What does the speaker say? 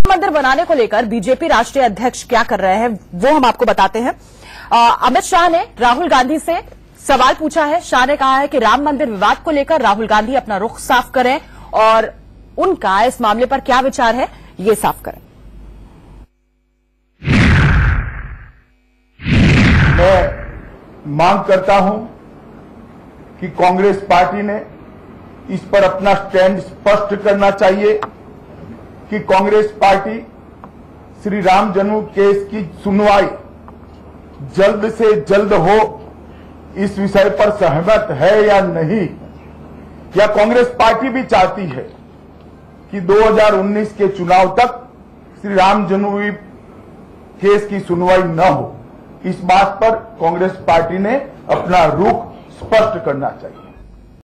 मंदिर बनाने को लेकर बीजेपी राष्ट्रीय अध्यक्ष क्या कर रहे हैं वो हम आपको बताते हैं। अमित शाह ने राहुल गांधी से सवाल पूछा है। शाह ने कहा है कि राम मंदिर विवाद को लेकर राहुल गांधी अपना रुख साफ करें और उनका इस मामले पर क्या विचार है ये साफ करें। मैं मांग करता हूं कि कांग्रेस पार्टी ने इस पर अपना स्टैंड स्पष्ट करना चाहिए कि कांग्रेस पार्टी श्री राम जन्म केस की सुनवाई जल्द से जल्द हो, इस विषय पर सहमत है या नहीं, या कांग्रेस पार्टी भी चाहती है कि 2019 के चुनाव तक श्री राम जन्मभूमि केस की सुनवाई न हो। इस बात पर कांग्रेस पार्टी ने अपना रुख स्पष्ट करना चाहिए।